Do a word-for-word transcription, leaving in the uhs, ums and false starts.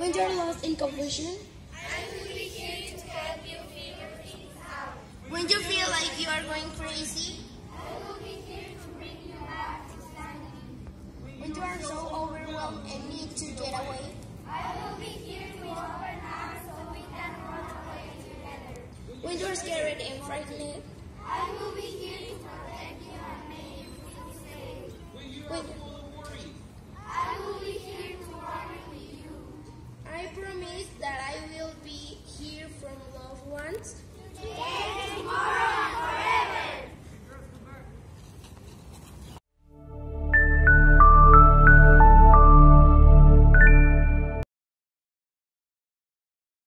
When you are lost in confusion. I will be here to help you figure things out. When you feel like you are going crazy. I will be here to bring you back to sanity. When you are so overwhelmed and need to get away. I will be here to open arms so we can run away together. When you are scared and frightened. I will be here